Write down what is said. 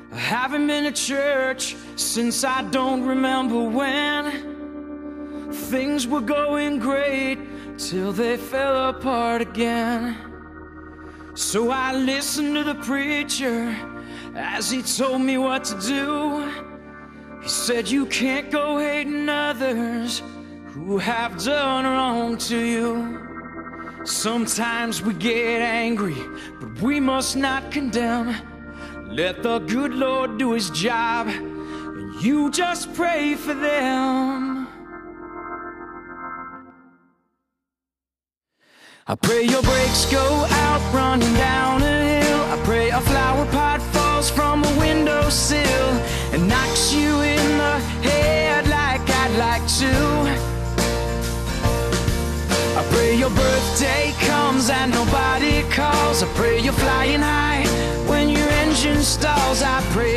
I haven't been to church since I don't remember when. Things were going great till they fell apart again. So I listened to the preacher as he told me what to do. He said, you can't go hating others who have done wrong to you. Sometimes we get angry, but we must not condemn. Let the good Lord do his job, and you just pray for them. I pray your brakes go out running down a hill. I pray a flower pot falls from a windowsill and knocks you in the head like I'd like to. I pray your birthday comes and nobody calls. I pray you're flying high when your engine stalls. I pray